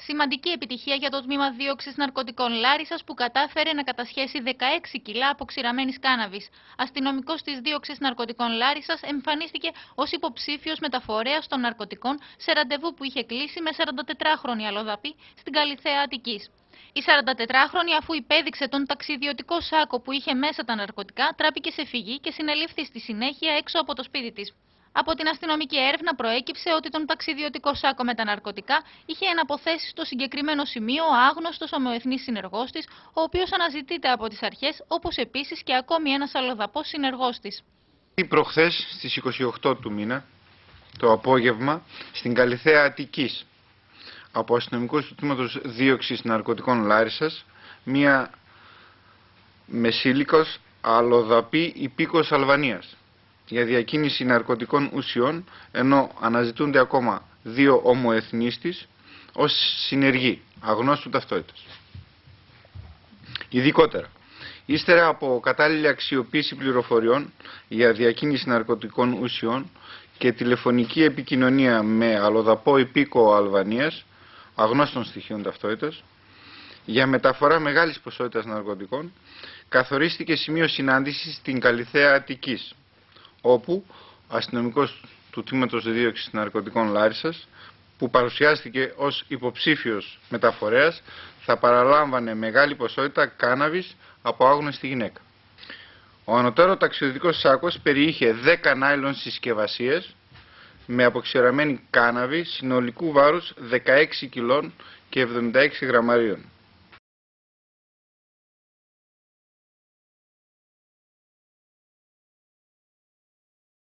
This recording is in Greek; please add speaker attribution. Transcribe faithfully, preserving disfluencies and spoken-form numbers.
Speaker 1: Σημαντική επιτυχία για το τμήμα δίωξης ναρκωτικών Λάρισσας που κατάφερε να κατασχέσει δεκαέξι κιλά αποξηραμένης κάναβης. Αστυνομικός της δίωξης ναρκωτικών Λάρισσας εμφανίστηκε ως υποψήφιος μεταφορέας των ναρκωτικών σε ραντεβού που είχε κλείσει με σαραντατετράχρονη αλλοδαπή στην Καλιθέα Αττικής. Η σαραντατετράχρονη, αφού υπέδειξε τον ταξιδιωτικό σάκο που είχε μέσα τα ναρκωτικά, τράπηκε σε φυγή και συνελήφθη στη συνέχεια έξω από το σπίτι της. Από την αστυνομική έρευνα προέκυψε ότι τον ταξιδιωτικό σάκο με τα ναρκωτικά είχε εναποθέσει στο συγκεκριμένο σημείο ο άγνωστος ομοεθνής συνεργός της, ο οποίος αναζητείται από τις αρχές, όπως επίσης και ακόμη ένας αλλοδαπός συνεργός της.
Speaker 2: Προχθές στις είκοσι οκτώ του μήνα, το απόγευμα, στην Καλιθέα Αττικής, από αστυνομικούς του τμήματος δίωξης ναρκωτικών Λάρισσας, μία μεσήλικος αλλοδαπή υπήκος Αλβανίας για διακίνηση ναρκωτικών ουσιών, ενώ αναζητούνται ακόμα δύο ομοεθνείς της ως συνεργοί, αγνώστου ταυτότητας. Ειδικότερα, ύστερα από κατάλληλη αξιοποίηση πληροφοριών για διακίνηση ναρκωτικών ουσιών και τηλεφωνική επικοινωνία με αλλοδαπό υπήκο Αλβανίας, αγνώστων στοιχείων ταυτότητας, για μεταφορά μεγάλης ποσότητας ναρκωτικών, καθορίστηκε σημείο συνάντησης στην Καλιθέα Αττικής, όπου ο αστυνομικός του τμήματος δίωξης ναρκωτικών Λάρισσας, που παρουσιάστηκε ως υποψήφιος μεταφορέας, θα παραλάμβανε μεγάλη ποσότητα κάναβης από άγνωστη γυναίκα. Ο ανωτέρω ταξιδιωτικός σάκος περιείχε δέκα νάιλον συσκευασίες με αποξηραμένη κάναβη συνολικού βάρους δεκαέξι κιλών και εβδομήντα έξι γραμμαρίων.